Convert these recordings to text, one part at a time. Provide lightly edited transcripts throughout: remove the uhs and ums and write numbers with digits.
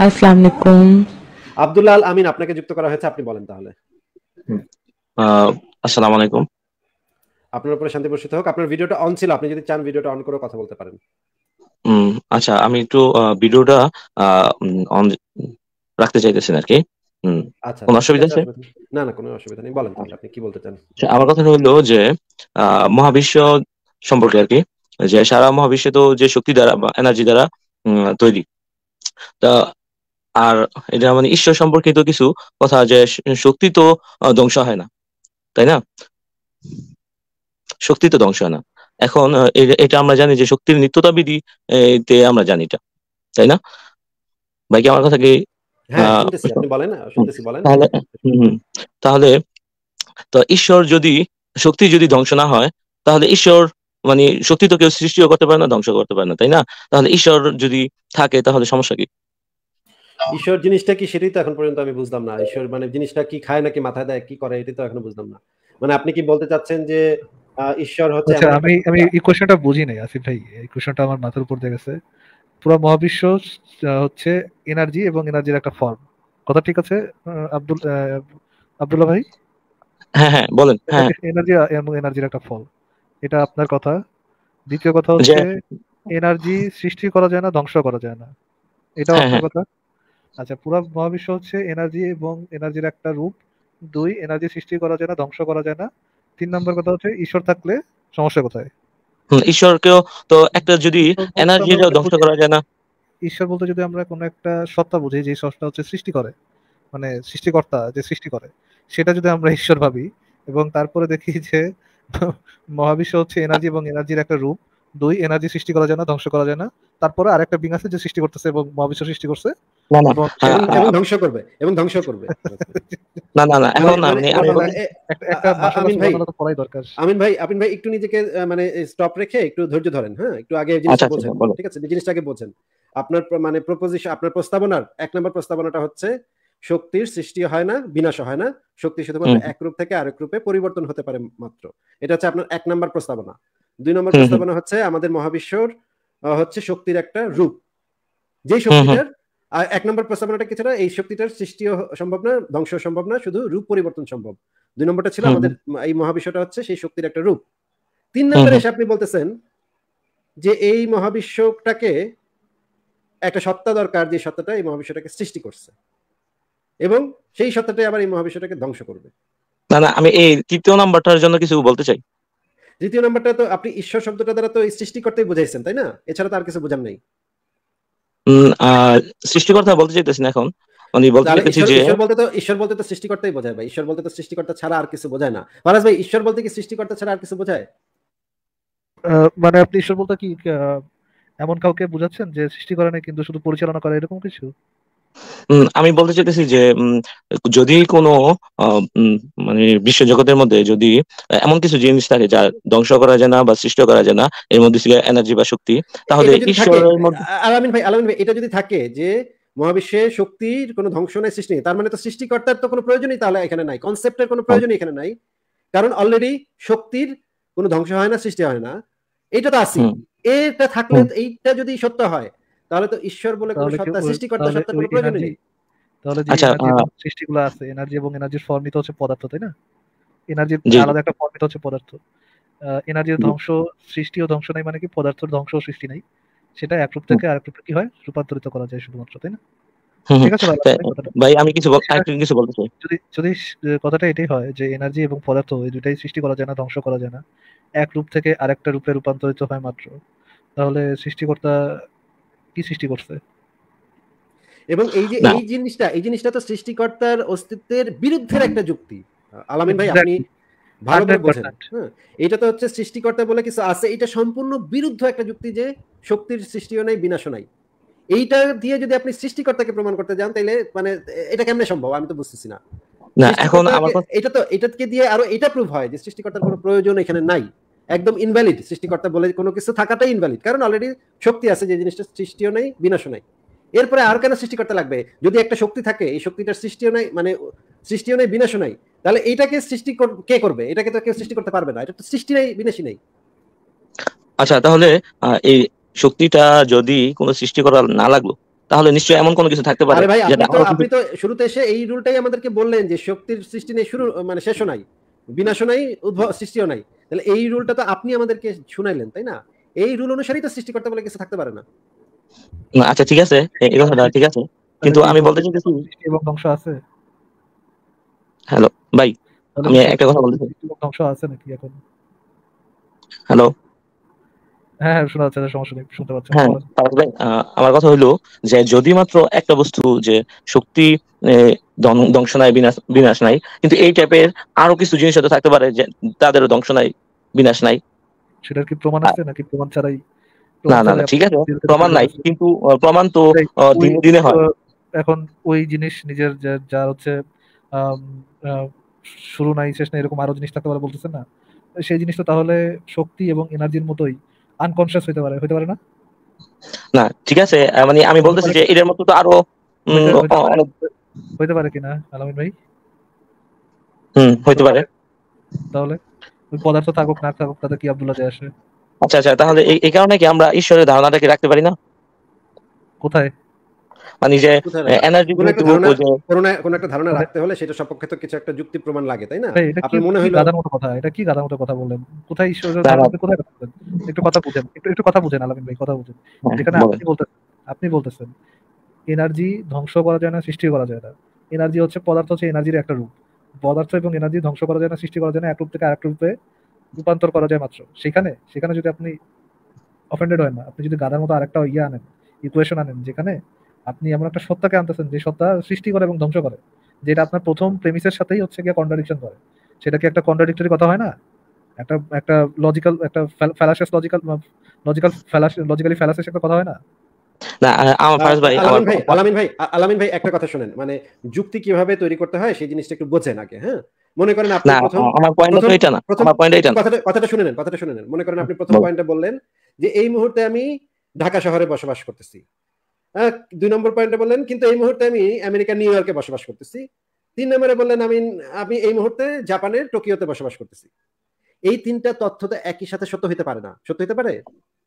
আসসালামু আলাইকুম। আব্দুল্লাহ আল আমিন আপনাকে যুক্ত করা হয়েছে, আপনি বলেন তাহলে। হুম। আহ, আসসালামু আলাইকুম। আপনার উপরে শান্তি বর্ষিত হোক। আপনার ভিডিওটা অন ছিল, আপনি যদি চান ভিডিওটা অন করে কথা বলতে পারেন। আচ্ছা, আমি একটু ভিডিওটা অন রাখতে চাইতেছেন আর কি। আচ্ছা কোনো আচ্ছা, ঠিক অসুবিধা আছে, আছে? অসুবিধা নেই। না না, কোনো অসুবিধা নেই, বলেন তাহলে আপনি কি বলতে চান। আচ্ছা, আমার কথা হলো যে মহাবিশ্ব সম্পর্কে আর কি, যে সারা মহাবিশ্ব তো যে শক্তি দ্বারা বা এনার্জি দ্বারা তৈরি। তা আর এটা মানে ঈশ্বর সম্পর্কিত কিছু কথা, যে শক্তি তো ধ্বংস হয় না, তাই না? শক্তি তো ধ্বংস হয় না। এখন এটা আমরা জানি যে শক্তির নিত্যতাবিধি তে আমরা জানি এটা, তাই না? ভাই কি আমার কথা কি হ্যাঁ আহ শুনতেছি, আপনি বলেন, হুম, শুনতেছি, বলেন। তাহলে হুম, হুম। তাহলে তো ঈশ্বর যদি, শক্তি যদি ধ্বংস না হয়, তাহলে ঈশ্বর মানে শক্তি তো কেউ সৃষ্টিও করতে পারে না, ধ্বংস করতে পারে না, তাই না? তাহলে ঈশ্বর যদি থাকে তাহলে সমস্যা কি? ঈশ্বর জিনিসটা কি সেটাই তো এখন পর্যন্ত আমি বুঝলাম না। ঈশ্বর মানে জিনিসটা কি খায় নাকি মাথায় দেয়, কি করে, এটাই তো এখনো বুঝলাম না। মানে আপনি কি বলতে চাচ্ছেন যে ঈশ্বর হচ্ছে আচ্ছা, এমন একটা আমি আমি সত্তা? এই কোশ্চেনটা বুঝি নাই আসিফ ভাই। এই কোশ্চেনটা আমার মাথার উপর দিয়ে গেছে। পুরো মহাবিশ্ব হচ্ছে এনার্জি এবং এনার্জির একটা ফর্ম। কথা ঠিক আছে? আব্দুল্লাহ ভাই, হ্যাঁ হ্যাঁ, বলেন। হ্যাঁ এনার্জি এবং এনার্জির একটা ফল, এটা আপনার কথা। দ্বিতীয় কথা যে হচ্ছে এনার্জি সৃষ্টি করা যায় না, ধ্বংস করা যায় না, এটাও হ্যাঁ আপনার হ্যাঁ কথা। আচ্ছা, পুরো মহাবিশ্ব হচ্ছে এনার্জি এবং এনার্জির একটা রূপ। দুই, এনার্জি সৃষ্টি করা যায় না, ধ্বংস করা যায় না। তিন নম্বর কথা হচ্ছে ঈশ্বর থাকলে সমস্যা কোথায়? ঈশ্বরকেও তো একটা যদি ঈশ্বর বলতে আমরা এনার্জিটা ধ্বংস বুঝি, করা যায় না। ঈশ্বর বলতে যদি আমরা কোনো একটা সত্তা বুঝি, যে সত্তা হচ্ছে সৃষ্টি করে, মানে সৃষ্টিকর্তা যে সৃষ্টি করে, সেটা যদি আমরা ঈশ্বর ভাবি, এবং তারপরে দেখি যে মহাবিশ্ব হচ্ছে এনার্জি এবং এনার্জির একটা রূপ। দুই, এনার্জি সৃষ্টি করা যায় না, ধ্বংস করা যায় না। তারপরে আরেকটা বিং আছে যে সৃষ্টি করতেছে এবং মহাবিশ্ব সৃষ্টি করছে, না না এবং আহ, এবং এবং আহ, ধ্বংস করবে, এবং ধ্বংস করবে। না না না, মানে এখন মানে আমি না আমি না না, বলি। একটা একটা মাশাআল্লাহ আমিন ভাই, সুবহানাল্লাহ তো পড়াই দরকার। আমিন ভাই একটু নিজেকে মানে স্টপ রেখে একটু ধৈর্য ধরেন, হ্যাঁ, একটু আগে আচ্ছা জিনিসটা আচ্ছা বোঝেন, আচ্ছা, বলো। ঠিক আছে, জিনিসটা আগে বোঝেন। আপনার মানে প্রপোজিশন, আপনার প্রস্তাবনার 1 নম্বর প্রস্তাবনাটা হচ্ছে শক্তির সৃষ্টি হয় না, বিনাশ হয় না, শক্তি শুধুমাত্র হুম এক রূপ থেকে আরেক রূপে পরিবর্তন হতে পারে মাত্র। এটা হচ্ছে আপনার 1 নম্বর প্রস্তাবনা। 2 নম্বর হুম হুম প্রস্তাবনা হচ্ছে আমাদের মহাবিশ্বর হচ্ছে শক্তির একটা রূপ, যেই হুম হুম শক্তিটার 1 নম্বর প্রস্তাবনাটা কি ছিল, এই শক্তিটার সৃষ্টিও সম্ভব না, ধ্বংস সম্ভব না, শুধু রূপ পরিবর্তন সম্ভব। 2 নম্বরটা ছিল হুম আমাদের হুম এই মহাবিশ্বটা হচ্ছে সেই শক্তির একটা রূপ। তিন হুম নম্বরে হুম এসে আপনি বলতেছেন যে এই মহাবিশ্বটাকে একটা সত্তা দরকার, যে সত্তাটা এই মহাবিশ্বটাকে সৃষ্টি করছে, এবং সেই সত্তাটাই আবার এই মহাবিশ্বটাকে ধ্বংস করবে। না না, আমি এই তৃতীয় নাম্বারটার জন্য কিছু বলতে চাই। দ্বিতীয় নম্বরটা তো আপনি ঈশ্বর শব্দটা দ্বারা তো এই সৃষ্টি করতেই বুঝাইছেন, তাই না? এছাড়া তো আর কিছু বোঝান নাই। সৃষ্টিকর্তা বলতে চাইতেছি না এখন, আমি বলতে তাহলে চাইতেছি ঈশ্বর, যে ঈশ্বর বলতে তো সৃষ্টিকর্তাই বোঝায় ভাই। ঈশ্বর বলতে তো সৃষ্টিকর্তা ছাড়া আর কিছু বোঝায় না। ফারাজ ভাই, ঈশ্বর বলতে কি সৃষ্টিকর্তা ছাড়া আর কিছু বোঝায়? মানে আপনি ঈশ্বর বলতে কি এমন কাউকে বোঝাচ্ছেন যে সৃষ্টি করে না কিন্তু শুধু পরিচালনা করে, এরকম কিছু? আমি বলতে চাইতেছি যে যদি কোনো মানে বিশ্বজগতের মধ্যে যদি এমন কিছু জিনিস থাকে যা ধ্বংস করা যায় না বা সৃষ্টি করা যায় না, এর মধ্যে ছিল এনার্জি বা শক্তি, তাহলে এটা যদি থাকে, ঈশ্বরের মধ্যে। আলামিন ভাই, এটা যদি থাকে যে মহাবিশ্বে শক্তির কোনো ধ্বংস নাই, সৃষ্টি নেই, তার মানে তো সৃষ্টিকর্তার তো কোনো প্রয়োজনই তাহলে এখানে নাই, কনসেপ্টের কোনো প্রয়োজনই এখানে নাই। কারণ অলরেডি শক্তির কোনো ধ্বংস হয় না, সৃষ্টি হয় না, এটা তো আছেই। হুম এটা থাকলে, হুম এইটা যদি সত্য হয়, তাহলে তো ঈশ্বর বলে কোনো তাহলে কি সত্তা, সৃষ্টিকর্তা সত্তা ওই কোনো প্রয়োজনই এনার্জি, নেই। তাহলে যে আচ্ছা এনার্জি এবং সৃষ্টিগুলো আছে, এনার্জি এবং এনার্জির ফর্মই তো হচ্ছে পদার্থ, তাই না? এনার্জির জি জি আলাদা একটা ফর্মই তো হচ্ছে পদার্থ। এনার্জির জি। ধ্বংস, সৃষ্টি ও ধ্বংস নাই মানে কি পদার্থের ধ্বংস ও সৃষ্টি নাই। সেটা এক রূপ থেকে আরেক রূপে কি হয়, রূপান্তরিত করা যায় শুধুমাত্র, তাই না? হুম হুম। ঠিক আছে ভাই, তাই- ভাই কথাটা ভাই আমি কিছু সেটা, আরেকটু কিছু বলতে চাই। যদি যদি কথাটা এটাই হয় যে এনার্জি এবং পদার্থ এই দুটাই সৃষ্টি করা যায় না, ধ্বংস করা যায় না, এক রূপ থেকে আরেকটা রূপে রূপান্তরিত হয় মাত্র, তাহলে সৃষ্টিকর্তা কি সৃষ্টি করছে? এবং এই যে না, এই জিনিসটা তো সৃষ্টিকর্তার অস্তিত্বের বিরুদ্ধের একটা যুক্তি। আলামিন ভাই, আপনি এক্স্যাক্টলি, ভালো করে বোঝেন, 100%। হ্যাঁ। এটা তো হচ্ছে সৃষ্টিকর্তা বলে কিছু আছে, এটা সম্পূর্ণ বিরুদ্ধ একটা যুক্তি যে শক্তির সৃষ্টিও নাই, বিনাশও নাই। এইটা দিয়ে যদি আপনি সৃষ্টিকর্তাকে প্রমাণ করতে যান, তাইলে মানে এটা কেমনে সম্ভব আমি তো বুঝতেছি না। না এখন আমার সৃষ্টিকর্তাকে, কথা। এটাকে দিয়ে আরো এটা প্রুভ হয় যে সৃষ্টিকর্তার কোনো প্রয়োজন এখানে নাই, একদম ইনভ্যালিড। সৃষ্টিকর্তা বলে কোনো কিছু থাকাটাই ইনভ্যালিড, কারণ অলরেডি শক্তি আছে, যে জিনিসটা সৃষ্টিও নাই, বিনাশও নাই। এরপরে আর কেন সৃষ্টিকর্তা লাগবে? যদি একটা শক্তি থাকে, এই শক্তিটার সৃষ্টিও নাই, মানে সৃষ্টিও নাই, বিনাশও নাই, তাহলে এইটাকে কে করবে? এটাকে তো কেউ সৃষ্টি করতে পারবে না, এটা তো সৃষ্টি নাই, বিনাশই নাই। আচ্ছা তাহলে এই শক্তিটা যদি কোনো সৃষ্টি করা না লাগলো, তাহলে নিশ্চয়ই এমন কোনো কিছু থাকতে পারে আরে ভাই যেটা আপনি তো শুরুতে এসে এই রুলটাই আমাদেরকে বললেন যে শক্তির সৃষ্টি নেই, শুরু মানে শেষও নাই, বিনাশও নাই, উদ্ভব সৃষ্টিও নাই। তাহলে এই রুলটা তো আপনি আমাদেরকে শুনাইলেন, তাই না? এই রুল অনুসারেই তো সৃষ্টিকর্তা বলে কিছু থাকতে পারে না। আচ্ছা ঠিক আছে, এই কথাটা ঠিক আছে, কিন্তু তাহলে কি আমি বলতে শক্তির চাইতেছি, সৃষ্টি এবং ধ্বংস আছে? হ্যালো ভাই, তাহলে আমি কি একটা শক্তির কথা বলতেছি। সৃষ্টি এবং ধ্বংস আছে নাকি এখন? হ্যালো, হ্যাঁ হ্যাঁ, শোনা যাচ্ছে, সমস্যা নেই, শুনতে পাচ্ছেন, হ্যাঁ বলেন। ফারাজ ভাই, আমার কথা হইলো যে যদি মাত্র একটা বস্তু যে শক্তি ধ্বংস নাই, বিনাশ বিনাশ নাই, কিন্তু এই টাইপের আরো কিছু জিনিস হয়তো থাকতে পারে যে তাদেরও ধ্বংস নাই, বিনাশ নাই। সেটার কি প্রমাণ আ- আছে নাকি প্রমাণ ছাড়াই? না প্রমাণ না না, ছাড়াই ঠিক আপনি আছে, theory তে প্রমাণ নাই, বলতেছেন? কিন্তু প্রমাণ তো এই ওই দিনে দিনে হয়। এখন ওই জিনিস নিজের যার হচ্ছে আম, আহ, শুরু নাই শেষ নাই এরকম আরো জিনিস থাকতে পারে বলতেছেন না? সেই জিনিসটা তাহলে শক্তি এবং এনার্জির মতোই আনকনসিয়াস হইতে পারে না? না ঠিক আছে, মানে আমি হইতে বলতেছি পারে যে এদের মতো তো আরো হইতে হইতে পারে অনেক। হইতে পারে কিনা আলামিন ভাই? তো হইতে পারে। তাহলে তাহলে ওই পদার্থ থাকুক না থাকুক তাতে কি আব্দুল্লাহ যায় আসে? আচ্ছা আচ্ছা, তাহলে এই কারণে কি আমরা ঈশ্বরের ধারণাটাকে রাখতে পারি না? কোথায়? মানে যে কোথায় রাখা? এনার্জি কোন একটা যেহেতু ধারণা, ওই যে, কোন একটা ধারণা মানে রাখতে হলে সেটা সপক্ষে তো কিছু একটা যুক্তি প্রমাণ লাগে, তাই না? ভাই, এটা কি আপনার মনে কি হইলো গাধার মতো কথা, এটা কি গাধার মতো কথা বললেন? কোথায় ঈশ্বরের না না, ধারণা আপনি কোথায় রাখছেন? একটু কথা বুঝেন, একটু কথা বুঝেন আলামিন ভাই, কথা বুঝেন। হ্যাঁ, যেখানে বলেন। আপনি বলতেছেন এনার্জি ধ্বংস করা যায় না, সৃষ্টি করা যায় না। এনার্জি হচ্ছে পদার্থ, হচ্ছে এনার্জির একটা রূপ। পদার্থ এবং এনার্জি ধ্বংস করা যায় না, সৃষ্টি করা যায় না, এক রূপ থেকে আরেক রূপে রূপান্তর করা যায় মাত্র। সেখানে যদি আপনি অফেন্ডেড হয় না, আপনি যদি গাধার মতো আরেকটা ইয়ে আনেন, ইকুয়েশন আনেন, যেখানে আপনি এমন একটা সত্তাকে আনতেছেন যে সত্তা সৃষ্টি করে এবং ধ্বংস করে, যেটা আপনার প্রথম প্রেমিসের সাথেই হচ্ছে গিয়ে কন্ট্রাডিকশন করে, সেটা কি একটা কন্ট্রাডিক্টরি কথা হয় না? একটা একটা লজিক্যাল একটা ফ্যালাসিয়াস লজিক্যালি ফ্যালাসিয়াস একটা কথা হয় না? না আমার ফারাজ ভাই, আমার আলামিন ভাই একটা কথা শুনেন, মানে যুক্তি কিভাবে তৈরি করতে হয় সেই জিনিসটা একটু বোঝেন আগে, হ্যাঁ? মনে করেন আপনি না, প্রথম আমার পয়েন্ট তো প্রথম এটা না, প্রথম আমার পয়েন্ট এটা একটু না। কথাটা শুনে নেন, কথাটা শুনে নেন। মনে করেন আপনি প্রথম বলো। পয়েন্টে বললেন যে এই মুহূর্তে আমি ঢাকা শহরে বসবাস করতেছি। ২ নম্বর পয়েন্টে বললেন কিন্তু এই মুহূর্তে আমি আমেরিকার নিউ ইয়র্কে বসবাস করতেছি। ৩ নম্বরে বললেন আমি এই মুহূর্তে জাপানের টোকিওতে বসবাস করতেছি। এই ৩ টা তথ্য তো একই সাথে সত্য হতে পারে না। সত্য হতে পারে?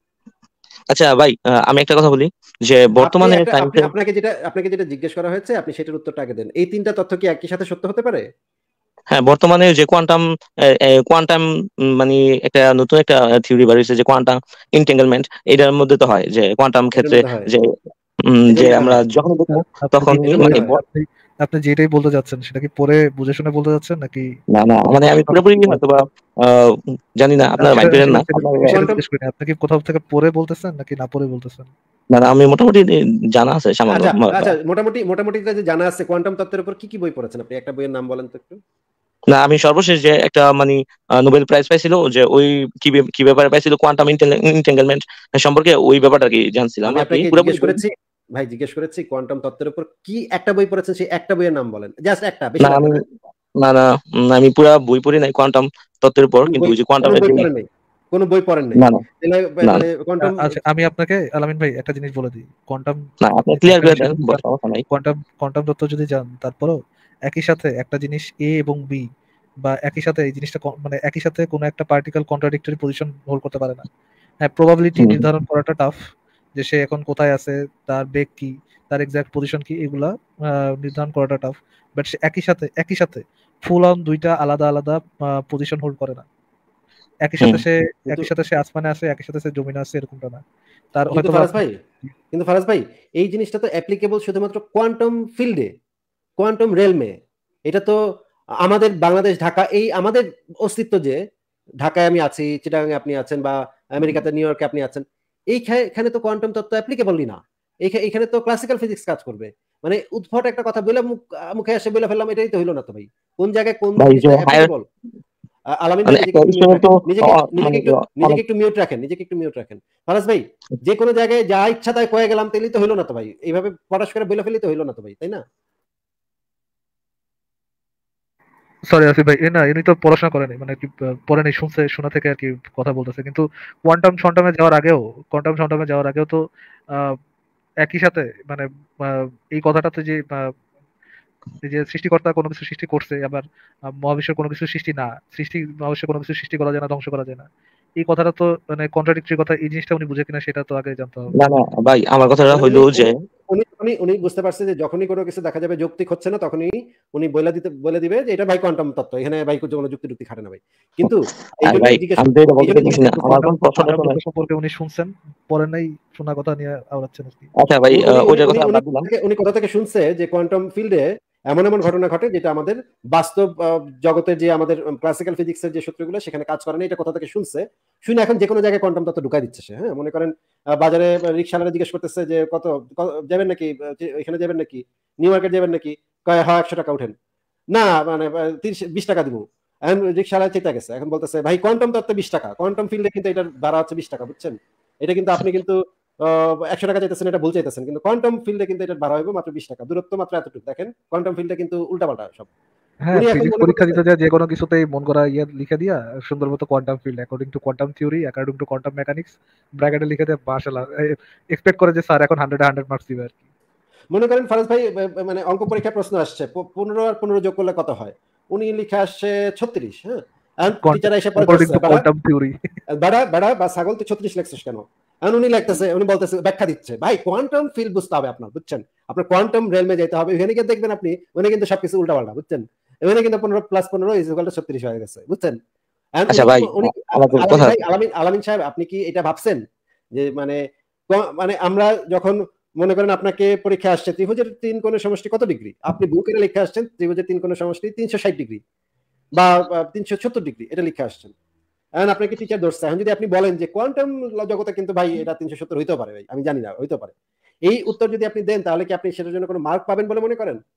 আচ্ছা ভাই, আমি একটা কথা বলি যে আপনি বর্তমানে একটা আপনি সায়েন্সের, আপনাকে যেটা জিজ্ঞেস করা হয়েছে আপনি সেটার উত্তরটা আগে দেন। এই ৩ টা তথ্য কি একই সাথে সত্য হতে পারে? হ্যাঁ বর্তমানে যে কোয়ান্টাম কোয়ান্টাম মানে একটা নতুন একটা থিওরি বার হয়েছে যে কোয়ান্টাম ইন্টেঙ্গলমেন্ট, এটার মধ্যে তো হয় যে কোয়ান্টাম এটার ক্ষেত্রে মধ্যে হয়। যে এটার যে মধ্যে আমরা হয়। যখন দেখবো আপনি তখনই এটার মানে মধ্যে হয়। আপনি যেটাই বলতে যাচ্ছেন সেটা কি পরে বুঝে শুনে বলতে যাচ্ছেন নাকি? না না, মানে আমি পুরোপুরি হয়তো বা আহ, জানি না, আমি আপনার সেটা মাইন্ড করেন সেটা না সেটা আপনার, আমি সেটা কোয়ান্টাম জিজ্ঞেস করি না। আপনি কি কোথাও থেকে পড়ে বলতেছেন নাকি না পড়ে বলতেছেন? না না, আমি মোটামুটি জানা আছে সামান্য। আচ্ছা, আচ্ছা, মোটামুটি যে জানা আছে কোয়ান্টাম তত্ত্বের উপর কি বই পড়েছেন আপনি? একটা বইয়ের নাম বলেন তো একটু। না, আমি সর্বশেষ যে একটা মানে নোবেল প্রাইজ পাইছিল যে ওই কি ব্যাপারে পাইছিল, কোয়ান্টাম ইন্টেঙ্গলমেন্ট সম্পর্কে, ওই ব্যাপারটা কি জানছিলাম আমি আর কি, আপনাকে পুরোপুরি জিজ্ঞেস করেছি কোয়ান্টাম তত্ত্বের উপর কি একটা বই পড়েছেন, সেই একটা বইয়ের নাম বলেন। জাস্ট একটা, বেশি না লাগবে আমি, না। না না, আমি পুরা বই পড়ি নাই কোয়ান্টাম তত্ত্বের উপর, কোন কিন্তু বই ওই যে কোন কোয়ান্টামের বই যে, পড়েন নাই? কোন বই পড়েন নাই? না না তাহলে না মানে কোয়ান্টাম আচ্ছা, আমি আপনাকে আলামিন ভাই একটা জিনিস বলে দিই। কোয়ান্টাম না, আপনি আপনি ক্লিয়ার একটা করে বিষয় দেন, যদি জান, সমস্যা নাই। কোয়ান্টাম তত্ত্ব যদি যান, তারপরেও একই সাথে একটা জিনিস এ এবং বি, বা একই সাথে এই জিনিসটা মানে একই সাথে কোনো একটা পার্টিকেল কন্ট্রাডিক্টরি পজিশন হোল্ড করতে পারে না। হ্যাঁ, প্রবাবিলিটি হুম, নির্ধারণ করাটা টাফ, যে সে এখন কোথায় আছে, তার বেগ কি, তার এক্সাক্ট পজিশন কি, এগুলা নির্ধারণ করাটা টাফ। বাট সে একই সাথে ফুল অন দুইটা আলাদা আলাদা পজিশন হোল্ড করে না। একই হুম। সাথে সে কিন্তু একই সাথে সে আসমানে আছে, একই সাথে সে জমিনে আছে, এরকমটা না। তার কিন্তু হয়তোবা ফারাজ আপনি ভাই কিন্তু ফারাজ ভাই এই জিনিসটা তো অ্যাপ্লিকেবল শুধুমাত্র কোয়ান্টাম ফিল্ডে, কোয়ান্টাম রেলমে। এটা তো আমাদের বাংলাদেশ, ঢাকা, এই আমাদের অস্তিত্ব যে ঢাকায় আমি আছি, চিটাগাঙে আপনি আছেন, বা আমেরিকাতে নিউ ইয়র্কে আপনি আছেন, এইখানে তো কোয়ান্টাম তত্ত্ব অ্যাপ্লিকেবলই না। এখানে তো ক্লাসিক্যাল ফিজিক্স কাজ করবে। মানে উদ্ভট একটা কথা বলে মুখে এসে বলে ফেললাম, এটাই তো হইলো না তো ভাই। কোন জায়গায় কোন ভাই যে জিনিসটা হায়ার, অ্যাপ্লিকেবল? আলামিন ভাই মানে একটা নিজেকে একটু মিউট ঈশ্বরের তো রাখেন, মানে নিজেকে অনেক, একটু মিউট রাখেন, ফারাজ ভাই। যে কোনো জায়গায় যা ইচ্ছা তাই কয়ে গেলাম, তাইলে তো হইলো না তো ভাই। এইভাবে পটাশ করে বলে ফেলি তো হইলো না তো ভাই, তাই না? সরি আসিফ ভাই, না ইনি তো পড়াশোনা করেনি, মানে কি পড়েনি, শোনা থেকে আর কি কথা বলতেছে। কিন্তু কোয়ান্টাম সন্টামে যাওয়ার আগেও তো আহ, একই সাথে মানে আহ, এই কথাটাতে যে এই যে সৃষ্টিকর্তা কোনো কিছু সৃষ্টি করছে, আবার মহাবিশ্বের কোনো কিছু সৃষ্টি না, মহাবিশ্বের কোনো কিছু সৃষ্টি করা যায় না, ধ্বংস করা যায় না, এই কথাটা তো মানে কন্ট্রাডিক্টরি কথা। এই জিনিসটা উনি বুঝে কিনা সেটা তো আগে জানতে হবে। না না ভাই, আমার কথাটা মানে হইলো উনি যে, উনি বুঝতে পারছে যে যখনই কোনো কিছু দেখা যাবে যৌক্তিক হচ্ছে না, তখনই উনি বলে দিবে যে এটা ভাই কোয়ান্টাম তত্ত্ব, এখানে ভাই কোনো যুক্তি খাটে না ভাই। কিন্তু এই জন্য ভাই জিজ্ঞেস আমি তো এটা বলতে চাইছি না, আমার কোন প্রশ্নটা কোয়ান্টাম শোনেন। তত্ত্ব সম্পর্কে উনি শুনছেন, পরে নাই শোনা কথা নিয়ে আওড়াচ্ছেন আরকি। আচ্ছা ভাই, ওইটার কথা বাদ দিলাম। উনি কথা থেকে শুনছে যে কোয়ান্টাম ফিল্ডে এমন ঘটনা ঘটে যেটা আমাদের বাস্তব জগতের যে আমাদের ক্লাসিক্যাল ফিজিক্সের যে সূত্রগুলো সেখানে কাজ করে না, এটা কথা থেকে শুনছে। শুনে এখন যে কোনো জায়গায় কোয়ান্টাম তত্ত্ব ঢুকাই দিচ্ছে সে। হ্যাঁ, মনে করেন বাজারে রিক্সাওয়ালা জিজ্ঞেস করতেছে যে কত যাবেন নাকি, এখানে যাবেন নাকি, নিউ মার্কেট যাবেন নাকি, কয় হ্যাঁ 100 টাকা উঠেন, না মানে 20 টাকা দিব। এখন রিক্সাওয়ালা চেতে গেছে, এখন বলতেছে ভাই কোয়ান্টাম তত্ত্বে 20 টাকা, কোয়ান্টাম ফিল্ডে কিন্তু এটার ভাড়া হচ্ছে 20 টাকা, বুঝছেন? এটা কিন্তু আপনি কিন্তু 100 টাকা চাইতেছেন, এটা ভুল চাইতেছেন, কিন্তু কোয়ান্টাম ফিল্ডে কিন্তু এটা ভাড়া হইব মাত্র 20 টাকা, দূরত্ব মাত্র এতটুকু। দেখেন কোয়ান্টাম ফিল্ডে কিন্তু উল্টাপাল্টা সব। হ্যাঁ, উনি এখন ফিজিক্স মনে পরীক্ষা করতেছে দিতে যায় যে কোনো কিছুতেই মন করা লিখে দিয়া সুন্দর মতো quantum field according to quantum theory, according to quantum mechanics ব্র্যাকেটে লিখে দিয়ে মাশাআল্লাহ এক্সপেক্ট করে যে স্যার এখন 100 মার্কস দিবে আর কি। মনে করেন ফারাজ ভাই মানে অঙ্ক পরীক্ষার প্রশ্ন আসছে 15 আর 15 যোগ করলে কত হয়, উনি লিখে আসছে 36। হ্যাঁ, এখন টিচার এসে পরে অ্যাকর্ডিং ধরছে টু কোয়ান্টাম থিওরি। বেড়া বা ছাগল তো 36 লেখছিস কেন? এখন উনি লিখতেছে, উনি বলতেছে, ব্যাখ্যা দিচ্ছে, ভাই কোয়ান্টাম ফিল্ড বুঝতে হবে আপনার, বুঝছেন? আপনার কোয়ান্টাম রেলমে যেতে হবে, ওখানে গিয়ে দেখবেন আপনি ওখানে কিন্তু সবকিছু উল্টাপাল্টা, বুঝছেন? ওখানে কিন্তু 15 + 15 = 36 হয়ে গেছে, বুঝছেন? এখন আচ্ছা ভাই, উনি আমাদের আলামিন কথা ভাই, আলামিন সাহেব, আপনি কি এটা ভাবছেন যে মানে মানে আমরা যখন মনে করেন আপনাকে পরীক্ষা আসছে ত্রিভুজের 3 কোণের সমষ্টি কত ডিগ্রি, আপনি বই করে লিখে আসছেন ত্রিভুজের 3 কোণের সমষ্টি 360 ডিগ্রি বা 370 ডিগ্রি, এটা লিখে আসছেন। এখন আপনাকে টিচার ধরছে, এখন যদি আপনি বলেন যে কোয়ান্টাম জগতে কিন্তু ভাই এটা 370 হইতে পারে, ভাই আমি জানি না, হইতে পারে, এই উত্তর যদি আপনি দেন, তাহলে কি আপনি সেটার জন্য কোনো মার্ক পাবেন বলে মনে করেন?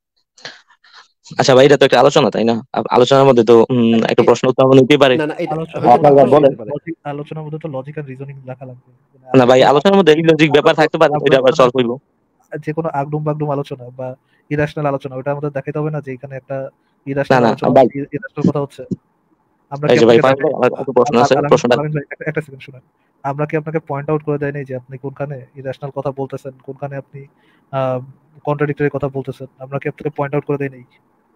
আচ্ছা ভাই, এটা তো একটা আলোচনা, তাই না? আলোচনার মধ্যে তো একটা প্রশ্ন উত্থাপন হতেই পারে। না না, এটা আপনার বলেন। আলোচনার মধ্যে তো লজিক আর রিজনিং রাখা লাগবে। না ভাই, আলোচনার মধ্যে লজিক ব্যাপার থাকতে পারে, এটা আবার সলভ হইব। যে কোনো আগডুম বাগডুম আলোচনা বা ইরাশনাল আলোচনা, ওটা আমাদের দেখাতে হবে না যে এখানে একটা না ইরাশনাল না আলোচনা, ভাই, ইরাশনাল কথা হচ্ছে। আমরা এই কি যে ভাই, আপনাকে আমার একটা প্রশ্ন আছে, প্রশ্নটা একটা সেকেন্ড শুনেন, আমরা কি আপনাকে পয়েন্ট আউট করে দেয়নি যে আপনি কোনখানে ইরাশনাল কথা বলতেছেন, কোনখানে আপনি কন্ট্রাডিক্টরি কথা বলতেছেন? আমরা কি আপনাকে পয়েন্ট আউট করে দেয়নি?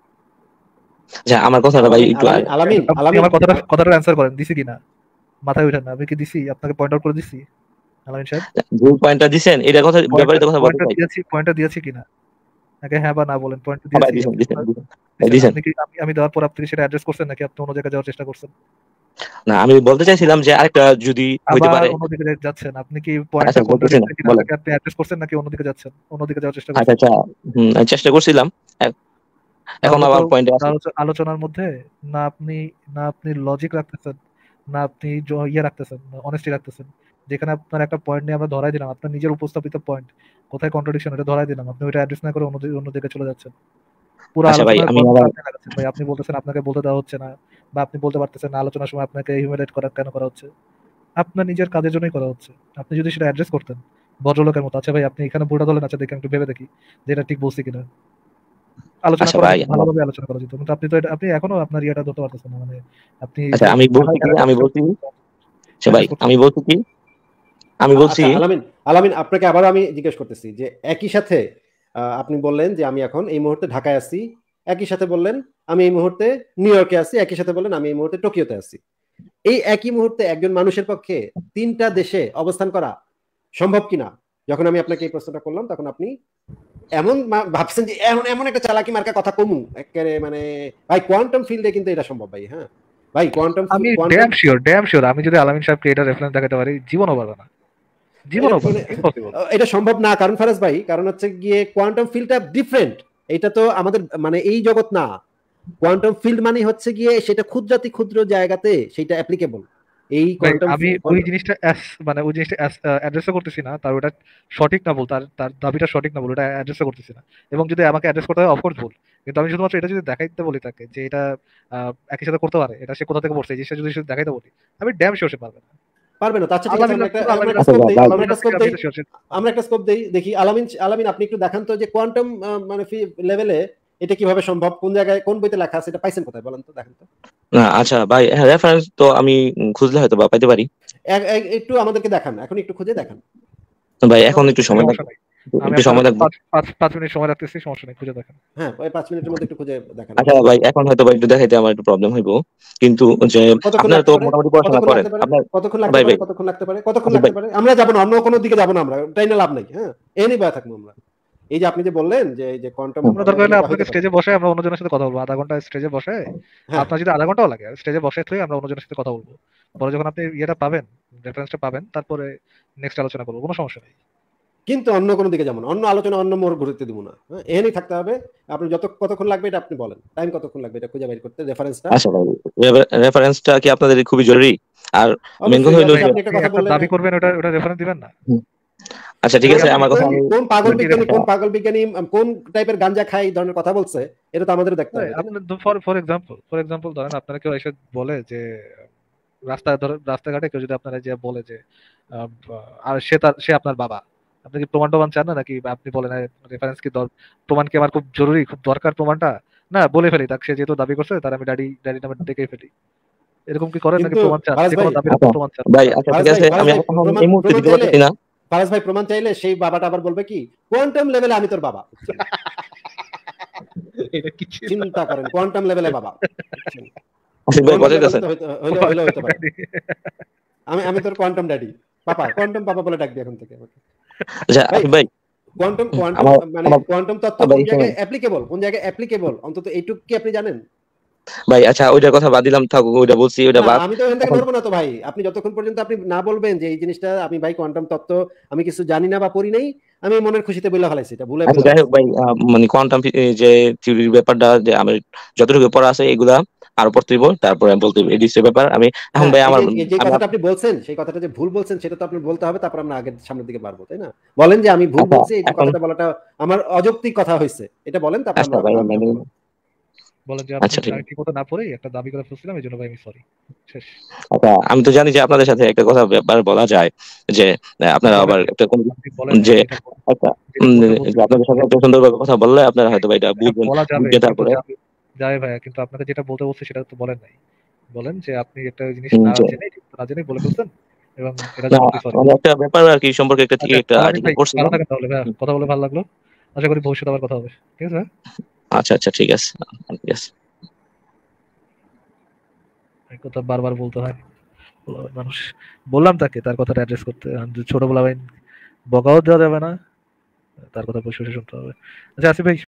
আচ্ছা, আমার কথাটা ভাই একটু আলামিন আপনি আমার কথাটার অ্যান্সার করেন, দিছি কিনা? মাথায় উঠেন না, আমি কি দিছি? আপনাকে পয়েন্ট আউট করে দিছি আলামিন সাহেব? যে পয়েন্টটা দিছেন এটা কথা ব্যাপারে তো কথা বলতে চাই। পয়েন্টটা দিয়েছি কিনা আগে হ্যাঁ বা না বলেন। পয়েন্ট ভাই দিয়েছি। দিছেন। আপনি কি আমি দেওয়ার পর আপনি কি সেটা অ্যাড্রেস করছেন নাকি আপনি অন্য জায়গায় যাওয়ার চেষ্টা করছেন? না, আমি বলতে চাইছিলাম যে আরেকটা যদি হইতে আবার পারে। অন্যদিকে যাচ্ছেন। আপনি কি আচ্ছা, পয়েন্টটা বলতেছি না, কন্ট্রাডিক্টরি কিনা বলেন। তাকে আপনি অ্যাড্রেস করছেন নাকি অন্যদিকে যাচ্ছেন? অন্যদিকে যাওয়ার চেষ্টা আচ্ছা করছেন? আচ্ছা, আমি চেষ্টা করছিলাম, এখন তাহলে তো আবার পয়েন্টে আসি। আলোচনার মধ্যে না আপনি লজিক রাখতেছেন, না আপনি রাখতেছেন, অনেস্টি রাখতেছেন। যেখানে আপনার একটা পয়েন্ট নিয়ে আমরা ধরাই দিলাম, আপনার নিজের উপস্থাপিত পয়েন্ট কোথায় কন্ট্রাডিকশন, এটা ধরাই দিলাম, আপনি ওইটা অ্যাড্রেস না করে অন্যদিকে চলে যাচ্ছেন। পুরো আচ্ছা ভাই, আলোচনার আমি গল্পটা আবার আপনি লাগাচ্ছেন ভাই। আপনি বলতেছেন আপনাকে বলতে দেওয়া হচ্ছে না, বা আপনি বলতে পারতেছেন না আলোচনার সময় আপনাকে হিউমিলেট কেন করা হচ্ছে। আপনার নিজের কাজের জন্যই করা হচ্ছে। আপনি যদি সেটা অ্যাড্রেস করতেন ভদ্রলোকের মতো, আচ্ছা ভাই আপনি এখানে ভুলটা ধরলেন, আচ্ছা দেখি একটু ভেবে দেখি যে এটা ঠিক বলছি কিনা, আলোচনা আচ্ছা করা ভাই, যেত, ভালোভাবে আলোচনা করা যেত। কিন্তু আপনি তো আপনি এখনো আপনার ইয়েটা ধরতে পারতেছেন না, মানে আপনি আচ্ছা আমি বলছি কি আচ্ছা ভাই, আমি বলছি কি, আচ্ছা আলামিন, আপনাকে আবার আমি জিজ্ঞেস করতেছি যে একই সাথে আপনি বললেন যে আমি এখন এই মুহূর্তে ঢাকায় আছি, একই সাথে বললেন আমি এই মুহূর্তে নিউ ইয়র্কে আছি, একই সাথে বললেন আমি এই মুহূর্তে টোকিওতে আছি। এই একই মুহূর্তে একজন মানুষের পক্ষে 3টা দেশে অবস্থান করা সম্ভব কিনা? যখন আমি আপনাকে এই প্রশ্নটা করলাম, তখন আপনি এমন ভাবছেন যে এমন একটা চালাকি মার্কা কথা কমু একেবারে, মানে ভাই কোয়ান্টাম ফিল্ডে কিন্তু এটা সম্ভব ভাই। হ্যাঁ ভাই, আমি ড্যাম শিওর আমি যদি আলামিন সাহেবকে এটা রেফারেন্স দেখাতে পারি, জীবনও পারবে না, জীবনও পারবে ইম্পসিবল। এটা সম্ভব না, কারণ ফারাজ ভাই, কারণ হচ্ছে গিয়ে কোয়ান্টাম ফিল্ডটা ডিফারেন্ট। এটা তো আমাদের মানে এই জগৎ না। কোয়ান্টাম ফিল্ড মানে হচ্ছে গিয়ে সেটা ক্ষুদ্রাতি ক্ষুদ্র জায়গাতে সেটা অ্যাপ্লিকেবল। এই কোয়ান্টাম আমি ওই জিনিসটা মানে ওই জিনিসটা অ্যাড্রেস করতেছি না, তার ওটা সঠিক না বল, তার দাবিটা সঠিক না বল, ওটা অ্যাড্রেস করতেছি না। এবং যদি আমাকে অ্যাড্রেস করতে হয় অফকোর্স বল, কিন্তু আমি শুধুমাত্র এটা যদি দেখাইতে বলি তাকে যে এটা একই সাথে করতে পারে, এটা সে কোথা থেকে পড়ছে এই জিনিসটা যদি শুধু দেখাইতে বলি, আমি ড্যাম শিওর সে পারবে না। পারবে না। আচ্ছা ঠিক আছে, আমরা একটা স্কোপ দেই দেখি। আলামিন আপনি একটু দেখান তো যে কোয়ান্টাম মানে লেভেলে এটা কিভাবে সম্ভব, কোন জায়গায় কোন বইতে লেখা আছে, এটা পাইছেন কোথায় বলেন তো, দেখেন তো। না আচ্ছা ভাই, রেফারেন্স তো আমি খুঁজলে হয়তো বা পাইতে পারি। একটু আমাদেরকে দেখান, এখন একটু খুঁজে দেখান ভাই, এখন একটু সময় লাগবে। আমি একটু সময় আপনার লাগবে। 5 মিনিট সময় রাখতেছি, সমস্যা নেই, খুঁজে দেখেন। হ্যাঁ, ওই 5 মিনিটের মধ্যে একটু খুঁজে দেখান আচ্ছা আমাকে। ভাই, এখন হয়তো ভাই একটু দেখাইতে আমার একটু প্রবলেম হইব, কিন্তু যে কতক্ষণ আপনারা লাগতে তো পারে? মোটামুটি পড়াশোনা কতক্ষণ করেন লাগতে পারে? আপনার। কতক্ষণ লাগতে ভাই পারে? ভাই কতক্ষণ লাগতে পারে? কতক্ষণ আসিফ লাগতে ভাই, পারে? আমরা যাব না, অন্য কোনো দিকে যাব না আমরা। তাই না লাভ নাই। হ্যাঁ? এ নিয়ে থাকবো আমরা। এই যে আপনি যে বললেন যে এই যে কোয়ান্টাম হুম, আমরা দরকার হলে মেকানিক্যাল আপনাকে হইতে পারে। স্টেজে বসে আমরা অন্যজনের সাথে কথা বলবো, আধা ঘন্টা স্টেজে বসে, হ্যাঁ, আপনার যদি আধা ঘন্টাও লাগে স্টেজে বসে থেকে আমরা অন্যজনের সাথে কথা বলবো। পরে যখন আপনি ইয়েটা পাবেন, রেফারেন্সটা পাবেন, তারপরে নেক্সট আলোচনা করবো, কোনো সমস্যা নেই। কিন্তু অন্য কোনো দিকে যাব না। অন্য আলোচনা অন্য মোড় ঘুরতে দিব না। হ্যাঁ? এ নিয়ে থাকতে হবে। আপনি কতক্ষণ লাগবে এটা আপনি বলেন। টাইম কতক্ষণ লাগবে এটা খুঁজে বের করতে রেফারেন্সটা? আচ্ছা ভাই, রেফারেন্সটা কি আপনাদের খুবই জরুরি? আর মেন কথা অবশ্যই হইলো জরুরি। যে আপনি একটা আপনি কথা একটা বললেন দাবি না। করবেন, ওটা রেফারেন্স দিবেন না? হুম, আচ্ছা ঠিক ভাই আছে, আপনি আমার কথা কোন আমি কোন পাগল কি বিজ্ঞানী একটা, কোন পাগল বিজ্ঞানী কোন টাইপের গাঞ্জা খায় এই ধরনের কথা বলছে এটা তো আমাদের দেখতে হবে, তাই না? আপনি ফর এক্সাম্পল ধরেন আপনারা কেউ এসে বলে যে রাস্তাঘাটে কেউ যদি আপনারা যে বলে যে আহ, আর সে আপনার বাবা, আপনি কি প্রমাণ চান না, নাকি আপনি বলেন রেফারেন্স কি প্রমাণ কি আমার খুব জরুরি, খুব দরকার প্রমাণটা? না, বলে ফেলি, তাকে সে যেহেতু দাবি করছে তার আমি ড্যাডি ড্যাডি নামে ডেকে ফেলি। এরকম কি করেন, নাকি কিন্তু প্রমাণ চান, ফারাজ যে ভাই, কোনো দাবির আচ্ছা উপর প্রমাণ চান? ভাই, আচ্ছা ঠিক আছে, আমি এখন প্রমাণ এই মুহূর্তে প্রমাণ দিতে চাইলে পারতেছি না। ফারাজ ভাই প্রমাণ চাইলে সেই বাবাটা আবার বলবে কি কোয়ান্টাম লেভেলে আমি তোর বাবা, বুঝছেন? এটা কি ছিল? চিন্তা করেন কোয়ান্টাম লেভেলে বাবা, বুঝছেন? আসিফ ভাই কোয়ান্টাম লেভেলে বোঝাইতেছেন? তো হইতে পারে। আমি আমি তোর quantum daddy, papa, quantum papa বলে ডাকবি এখন থেকে আমাকে। আচ্ছা ভাই আসিফ ভাই, কোয়ান্টাম কোয়ান্টাম আমার মানে আমার কোয়ান্টাম তত্ত্ব ভাই শুনুন কোন জায়গায় অ্যাপ্লিকেবল অন্তত এইটুকু কি আপনি জানেন? ভাই, আচ্ছা ওইটার কথা বাদ দিলাম, থাকুক, ওইটা বলছি, ওইটা না বাদ। আমি তো এখান থেকে এখন নড়বো না তো ভাই। আপনি যতক্ষণ পর্যন্ত আপনি না বলবেন যে এই জিনিসটা আমি ভাই কোয়ান্টাম তত্ত্ব আমি কিছু জানি না বা পড়ি নাই, আমি মনের খুশিতে বইলা ফেলাইছি, এটা ভুলে আচ্ছা বইলা যাই হোক ফেলাইছি। ভাই, মানে কোয়ান্টাম যে থিওরির ব্যাপারটা, যে আমি যতটুকু পড়া আছে এগুলা আরো পড়তে হইব, তারপরে আমি বলতে হইব এই ডিসের ব্যাপার। আমি এখন হ্যাঁ, ভাই এই আমার যে এই যে আমি কথাটা আপনি বলছেন সেই কথাটা যে ভুল বলছেন সেটা তো আপনি বলতে হবে, তারপর আমরা আগের সামনের দিকে বাড়বো, তাই না? বলেন যে আমি ভুল আচ্ছা বলছি, এই যে এখন কথাটা বলাটা আমার অযৌক্তিক কথা হয়েছে, এটা বলেন, তারপর আচ্ছা আমরা ভাই আলোচনা করবো। বলেন যে আচ্ছা ঠিক আমি আছে। ঠিক মতো না পড়েই একটা দাবি করে ফেলছিলাম, এই জন্য ভাই আমি সরি। শেষ। আচ্ছা, আমি তো জানি যে আপনাদের সাথে একটা কথা ব্যাপার বলা যায়, যে আপনারা বলেন আবার না, একটা আপনি বলেন না, যে যেটা একটা যেটা বলতে যে বলছিলেন আপনাদের সাথে একটা সুন্দর কথা বললে আপনারা হয়তো বা এটা বুঝবেন, বলা যাবে, বুঝে কিন্তু তারপরে যাবে ভাইয়া, কিন্তু আপনাকে যেটা বলতে বলছি সেটা তো বলেন নাই। বলেন যে আপনি একটা জিনিস যে না জেনে বলে ফেলছেন, এবং এটার না, জন্য আপনি সরি। মানে একটা ব্যাপার আর কি সম্পর্কে একটা আচ্ছা, একটা আলামিন আর্টিকেল ভাই, ভালো পড়ছিলাম। থাকেন তাহলে ভাইয়া, কথা বলে ভালো লাগলো। আশা করি ভবিষ্যতে আবার কথা হবে। ঠিক আছে ভাইয়া? আচ্ছা আচ্ছা ঠিক আছে, ঠিক আছে। এই কথা বারবার বলতে হয়, মানুষ। বললাম তাকে তার কথাটা অ্যাড্রেস করতে, ছোট বলা ভাই, বকাও দেওয়া যাবে না, তার কথা বসে শুনতে হবে। আচ্ছা আসিফ ভাই,